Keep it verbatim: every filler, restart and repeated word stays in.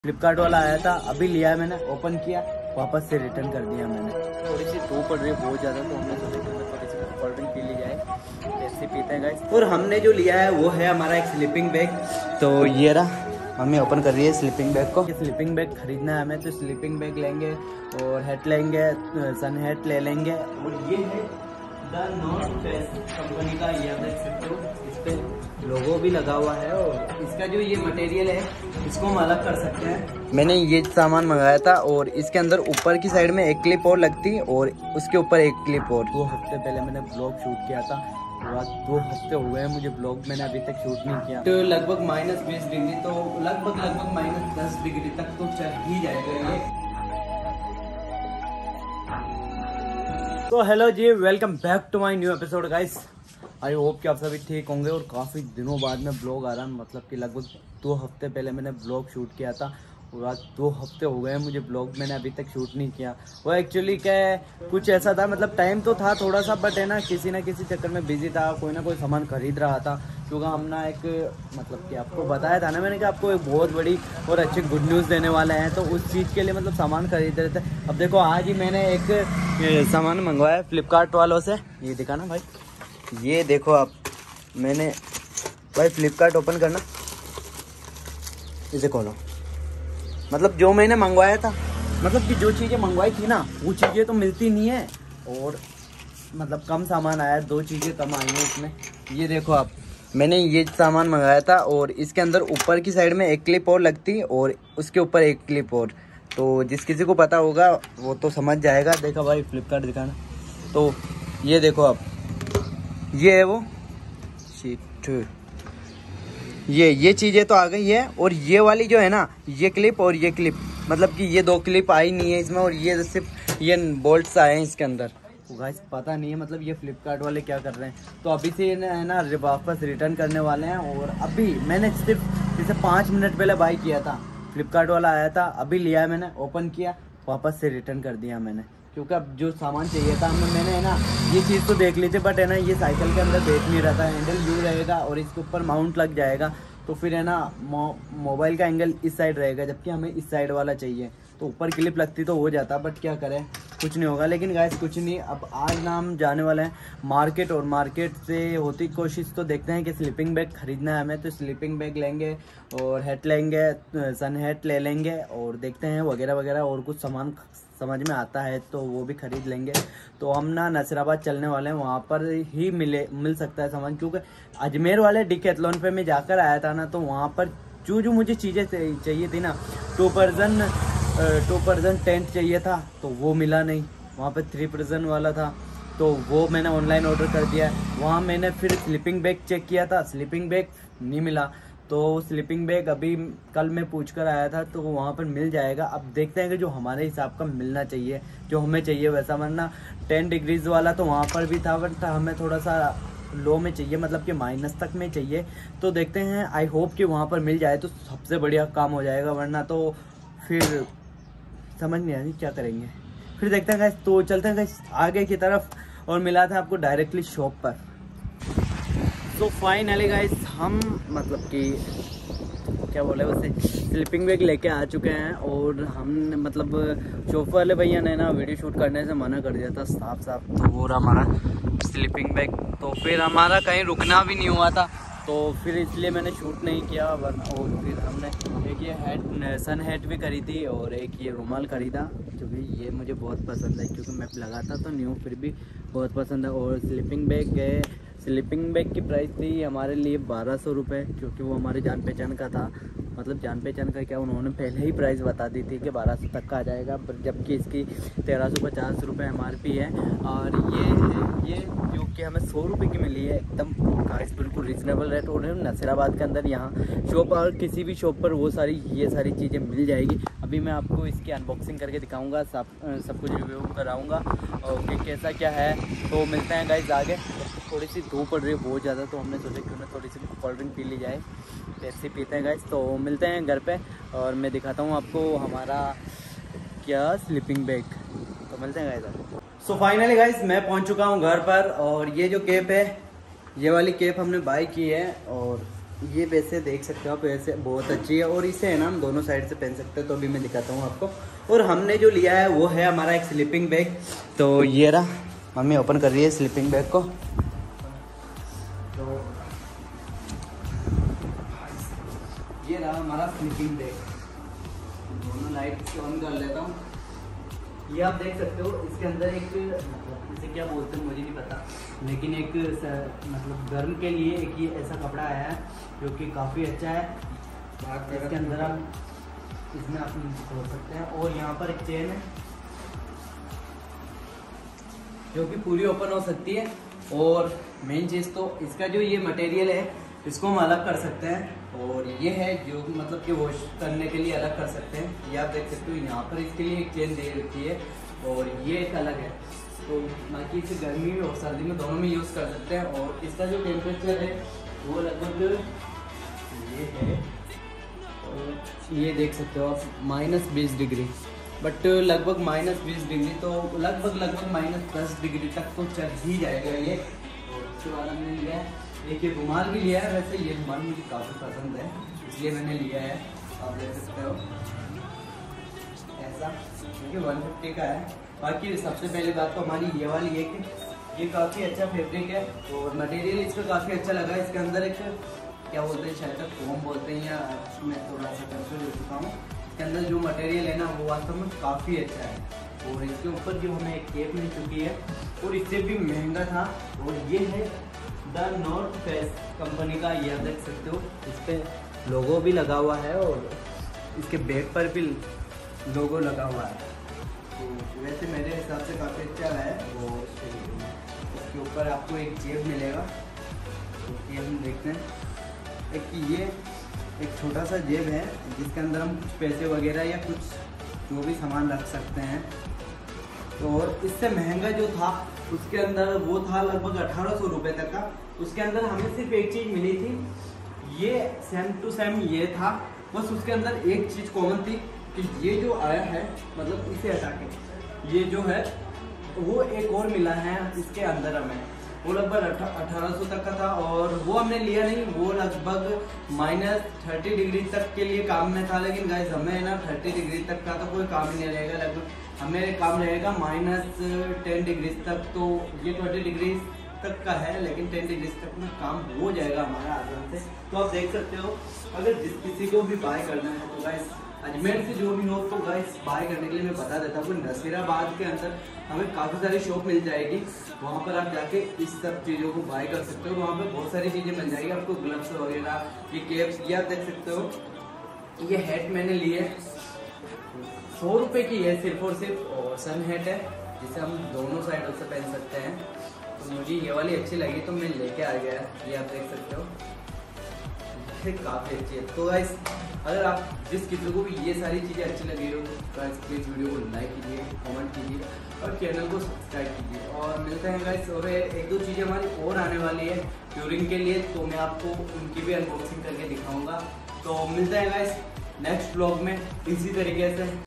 फ्लिपकार्ट वाला आया था, अभी लिया है मैंने, ओपन किया, वापस से रिटर्न कर दिया मैंने। थोड़ी सी धूप पड़ रही है बहुत ज़्यादा, तो हमने सोचा कि थोड़ी सी कोल्ड ड्रिंक पी ली जाए, ऐसे पीते हैं गाइस। और हमने जो लिया है वो है हमारा एक स्लीपिंग बैग। तो ये रहा, मम्मी ओपन कर रही है स्लीपिंग बैग को। स्लीपिंग बैग खरीदना है हमें, तो स्लीपिंग बैग लेंगे और हेड लेंगे, सन हेड ले लेंगे। और ये है द नॉर्थ फेस कंपनी का, ये देख सकते हो, इस पे लोगो भी लगा हुआ है। और इसका जो ये मटेरियल है इसको हम अलग कर सकते हैं। मैंने ये सामान मंगाया था और इसके अंदर ऊपर की साइड में एक क्लिप और लगती और उसके ऊपर एक क्लिप और। दो हफ्ते पहले मैंने ब्लॉग शूट किया था, आज दो हफ्ते हो गए हैं मुझे ब्लॉग मैंने अभी तक शूट नहीं किया। तो लगभग माइनस बीस डिग्री, तो लगभग लगभग माइनस दस डिग्री तक तो चल ही जाएगा ये। तो हेलो जी, welcome back to my new episode guys. I hope कि आप सभी ठीक होंगे। और काफ़ी दिनों बाद में ब्लॉग आ रहा है, मतलब कि लगभग दो हफ्ते पहले मैंने ब्लॉग शूट किया था और आज दो हफ्ते हो गए हैं मुझे ब्लॉग मैंने अभी तक शूट नहीं किया। वो एक्चुअली क्या है, कुछ ऐसा था, मतलब टाइम तो था थोड़ा सा, बट है ना किसी ना किसी चक्कर में बिजी था, कोई ना कोई सामान खरीद रहा था। क्योंकि हम ना एक, मतलब कि आपको बताया था ना मैंने कि आपको एक बहुत बड़ी और अच्छी गुड न्यूज़ देने वाले हैं, तो उस चीज़ के लिए मतलब सामान खरीद रहे थे। अब देखो आज ही मैंने एक सामान मंगवाया फ्लिपकार्ट वालों से, ये दिखाना भाई, ये देखो आप, मैंने भाई फ्लिपकार्ट ओपन करना, इसे खोलो। मतलब जो मैंने मंगवाया था, मतलब कि जो चीज़ें मंगवाई थी ना वो चीज़ें तो मिलती नहीं है, और मतलब कम सामान आया, दो चीज़ें कम आई हैं इसमें। ये देखो आप, मैंने ये सामान मंगाया था और इसके अंदर ऊपर की साइड में एक क्लिप और लगती और उसके ऊपर एक क्लिप और। तो जिस किसी को पता होगा वो तो समझ जाएगा। देखा भाई फ्लिपकार्ट दिखाना, तो ये देखो आप, ये है वो शीट, ये ये चीज़ें तो आ गई है। और ये वाली जो है ना, ये क्लिप और ये क्लिप, मतलब कि ये दो क्लिप आई नहीं है इसमें, और ये सिर्फ ये बोल्ट्स आए हैं इसके अंदर। तो गाइस पता नहीं है मतलब ये फ्लिपकार्ट वाले क्या कर रहे हैं। तो अभी से है ना वापस रिटर्न करने वाले हैं। और अभी मैंने सिर्फ इसे पाँच मिनट पहले बाई किया था, फ्लिपकार्ट वाला आया था, अभी लिया है मैंने, ओपन किया, वापस से रिटर्न कर दिया मैंने। क्योंकि अब जो सामान चाहिए था हमें, मैंने है ना ये चीज़ तो देख ली थी, बट है ना ये साइकिल के अंदर बैठ नहीं रहता, हैंडल यू रहेगा और इसके ऊपर माउंट लग जाएगा, तो फिर है ना मो, मोबाइल का एंगल इस साइड रहेगा, जबकि हमें इस साइड वाला चाहिए। तो ऊपर क्लिप लगती तो हो जाता, बट क्या करें, कुछ नहीं होगा। लेकिन गाइस कुछ नहीं, अब आज ना हम जाने वाले हैं मार्केट, और मार्केट से होती कोशिश तो देखते हैं कि स्लीपिंग बैग खरीदना है हमें, तो स्लीपिंग बैग लेंगे और हेड लेंगे, सन हेड ले लेंगे, और देखते हैं वगैरह वगैरह, और कुछ सामान समझ में आता है तो वो भी खरीद लेंगे। तो हम ना नसीराबाद चलने वाले हैं, वहाँ पर ही मिले मिल सकता है सामान। क्योंकि अजमेर वाले डिकैथलॉन पे मैं जाकर आया था ना, तो वहाँ पर जो जो मुझे चीज़ें चाहिए थी ना, two person two person tent चाहिए था तो वो मिला नहीं, वहाँ पर थ्री पर्सन वाला था, तो वो मैंने ऑनलाइन ऑर्डर कर दिया। वहाँ मैंने फिर स्लीपिंग बैग चेक किया था, स्लीपिंग बैग नहीं मिला, तो स्लीपिंग बैग अभी कल मैं पूछ कर आया था, तो वहाँ पर मिल जाएगा। अब देखते हैं कि जो हमारे हिसाब का मिलना चाहिए, जो हमें चाहिए वैसा, वरना टेन डिग्रीज वाला तो वहाँ पर भी था, बट हमें थोड़ा सा लो में चाहिए, मतलब कि माइनस तक में चाहिए। तो देखते हैं, आई होप कि वहाँ पर मिल जाए तो सबसे बढ़िया काम हो जाएगा, वरना तो फिर समझ नहीं आती क्या करेंगे। फिर देखते हैं गाइस, तो चलते हैं गाइस आगे की तरफ और मिलाते हैं आपको डायरेक्टली शॉप पर। तो फाइनली गाइस हम, मतलब कि क्या बोले उसे, स्लीपिंग बैग लेके आ चुके हैं। और हमने, मतलब शॉप वाले भैया ने ना वीडियो शूट करने से मना कर दिया था साफ साफ, तो वो रहा हमारा स्लीपिंग बैग। तो फिर हमारा कहीं रुकना भी नहीं हुआ था, तो फिर इसलिए मैंने शूट नहीं किया। वरना, और फिर हमने एक ये हेड, सन हेड भी खरीदी और एक ये रुमाल खरीदा, क्योंकि ये मुझे बहुत पसंद है, क्योंकि मैं लगाता तो नहीं हूँ, फिर भी बहुत पसंद है। और स्लीपिंग बैग गए, स्लीपिंग बैग की प्राइस थी हमारे लिए बारह सौ रुपये, क्योंकि वो हमारे जान पहचान का था। मतलब जान पहचान का क्या, उन्होंने पहले ही प्राइस बता दी थी कि बारह सौ तक का आ जाएगा, जबकि इसकी तेरह सौ पचास रुपये एम आर पी है। और ये ये जो कि हमें सौ रुपये की मिली है, एकदम प्राइस बिल्कुल रिजनेबल रेट। और नसीराबाद के अंदर यहाँ शॉप, और किसी भी शॉप पर वो सारी ये सारी चीज़ें मिल जाएगी। अभी मैं आपको इसकी अनबॉक्सिंग करके दिखाऊँगा, सब सब कुछ रिव्यू कराऊँगा और कि कैसा क्या है। तो मिलते हैं गाइस आगे। थोड़ी सी धूप पड़ रही है बहुत ज़्यादा, तो हमने सोचा क्यों ना थोड़ी सी कोल्ड ड्रिंक पी ली जाए, ऐसे पीते हैं गाइस। तो मिलते हैं घर पे और मैं दिखाता हूँ आपको हमारा क्या स्लीपिंग बैग। तो मिलते हैं गाइस। सो फाइनली गाइस मैं पहुँच चुका हूँ घर पर, और ये जो कैप है, ये वाली कैप हमने बाई की है, और ये वैसे देख सकते हो आप, वैसे बहुत अच्छी है और इसे है ना हम दोनों साइड से पहन सकते हैं। तो अभी मैं दिखाता हूँ आपको। और हमने जो लिया है वो है हमारा एक स्लीपिंग बैग। तो ये रहा, मम्मी ओपन कर रही है स्लीपिंग बैग को। तो ये रहा हमारा स्लीपिंग बैग। दोनों लाइट ऑन कर लेता हूँ। ये आप देख सकते हो, इसके अंदर एक मतलब इसे क्या बोलते हैं मुझे नहीं पता, लेकिन एक मतलब गर्म के लिए एक ये ऐसा कपड़ा आया है जो कि काफ़ी अच्छा है। इसके अंदर हम इसमें आप खोल सकते हैं। और यहाँ पर एक चेन है जो कि पूरी ओपन हो सकती है। और मेन चीज़ तो इसका जो ये मटेरियल है इसको हम अलग कर सकते हैं। और ये है जो मतलब कि वॉश करने के लिए अलग कर सकते हैं। ये आप देख सकते हो, यहाँ पर इसके लिए एक चेन दे रखी है और ये एक अलग है। तो बाकी इसे गर्मी में और सर्दी में दोनों में यूज़ कर सकते हैं। और इसका जो टेम्परेचर है वो लगभग ये है, और ये देख सकते हो आप माइनस बीस डिग्री, बट लगभग माइनस बीस डिग्री तो लगभग लगभग माइनस दस डिग्री तक तो चल ही जाएगा ये। और उसके बाद हमने लिया है एक ये रुमाल भी लिया है। वैसे ये रुमाल मुझे काफ़ी पसंद है इसलिए मैंने लिया है। आप देख सकते हो ऐसा, क्योंकि वन फिफ्टी का है। बाकी सबसे पहले बात तो हमारी ये वाली है कि ये काफ़ी अच्छा फैब्रिक है और मटेरियल इसका काफ़ी अच्छा लगा। इसके अंदर एक क्या बोलते हैं, शायद फोम बोलते हैं, या मैं थोड़ा सा कंफ्यूज हो चुका हूँ। इसके अंदर जो मटेरियल है ना वो वास्तव में काफ़ी अच्छा है। और इसके ऊपर जो हमें एक केप मिल चुकी है और इससे भी महंगा था। और ये है द नॉर्थ फेस कंपनी का, ये आप देख सकते हो, इस पर लोगो भी लगा हुआ है और इसके बैग पर भी लोगो लगा हुआ है। तो वैसे मेरे हिसाब से काफ़ी अच्छा है। और इसके ऊपर आपको एक जेब मिलेगा, तो ये हम देखते हैं। एक ये एक छोटा सा जेब है जिसके अंदर हम कुछ पैसे वगैरह या कुछ जो भी सामान रख सकते हैं। तो और इससे महंगा जो था उसके अंदर वो था लगभग अठारह सौ रुपये तक का। उसके अंदर हमें सिर्फ एक चीज़ मिली थी, ये सेम टू सेम ये था, बस उसके अंदर एक चीज़ कॉमन थी कि ये जो आया है मतलब इसे हटा के ये जो है वो एक और मिला है इसके अंदर हमें, वो लगभग अठारह सौ तक का था। और वो हमने लिया नहीं, वो लगभग माइनस थर्टी डिग्री तक के लिए काम में था। लेकिन गाइस हमें ना थर्टी डिग्री तक का तो कोई काम नहीं रहेगा, लगभग हमें काम रहेगा माइनस टेन डिग्री तक। तो ये ट्वेंटी डिग्री तक का है, लेकिन टेन डिग्री तक में काम हो जाएगा हमारा आसान से। तो आप देख सकते हो, अगर जिस किसी को भी बाय करना है तो गाइस अजमेर से जो भी हो तो गाइस बाय करने के लिए मैं बता देता हूँ, नसीराबाद के अंदर हमें काफ़ी सारी शॉप मिल जाएगी। वहाँ पर आप जाके इस सब चीज़ों को बाय कर सकते हो। वहाँ पे बहुत सारी चीज़ें मिल जाएगी आपको, ग्लव्स वगैरह, ये केप्स, ये आप देख सकते हो। ये हैट मैंने ली है, सौ रुपये की है सिर्फ और सिर्फ, और सन हैट है जिसे हम दोनों साइडों से पहन सकते हैं। तो मुझे ये वाली अच्छी लगी तो मैं लेके आ गया, ये आप देख सकते हो, काफ़ी अच्छी है। तो गाइस अगर आप जिस किसी को भी ये सारी चीज़ें अच्छी लगी हो तो गाइस प्लीज़ वीडियो को लाइक कीजिए, कमेंट कीजिए और चैनल को सब्सक्राइब कीजिए। और मिलते हैं गाइस, और एक दो चीज़ें हमारी और आने वाली है ट्यूरिंग के लिए, तो मैं आपको उनकी भी अनबॉक्सिंग करके दिखाऊंगा। तो मिलते हैं गाइस नेक्स्ट व्लॉग में इसी तरीके से।